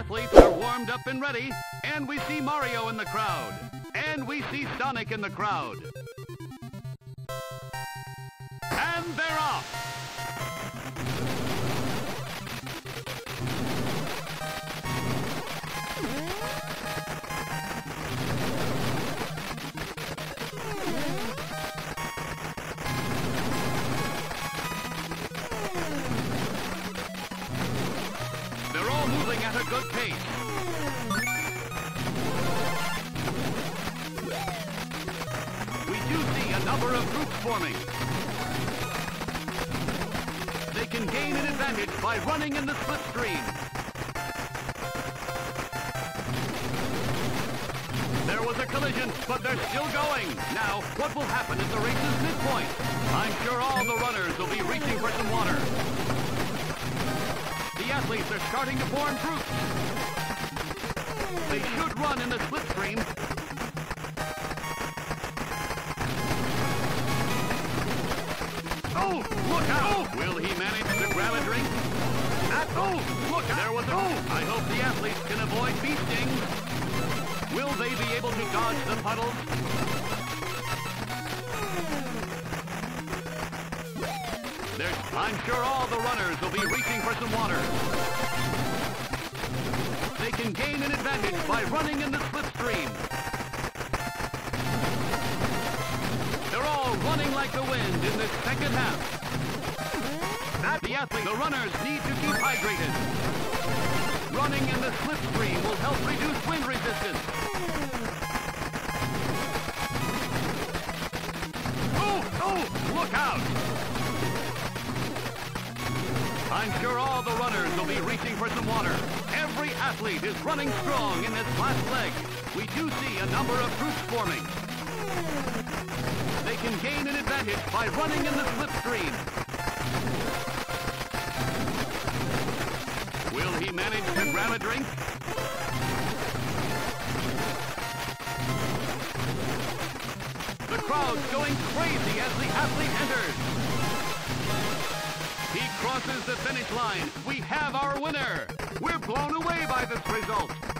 athletes are warmed up and ready, and we see Mario in the crowd. And we see Sonic in the crowd. And they're off! They're all moving at a good pace. We do see a number of groups forming. They can gain an advantage by running in the slipstream. There was a collision, but they're still going. Now, what will happen at the race's midpoint? I'm sure all the runners will be reaching for some water. The athletes are starting to form groups. They should run in the slipstream. Oh, look out! Will he manage to grab a drink? Look out! There was a... I hope the athletes can avoid bee stings. Will they be able to dodge the puddles? I'm sure all the runners will be reaching for some water. They can gain an advantage by running in the slipstream. They're all running like the wind in this second half. The runners need to keep hydrated. Running in the slipstream will help reduce wind resistance. Oh, look out! I'm sure all the runners will be reaching for some water. Every athlete is running strong in this last leg. We do see a number of groups forming. They can gain an advantage by running in the slipstream. Will he manage to grab a drink? The crowd's going crazy as the athlete enters. He crosses the finish line. We have our winner. We're blown away by this result.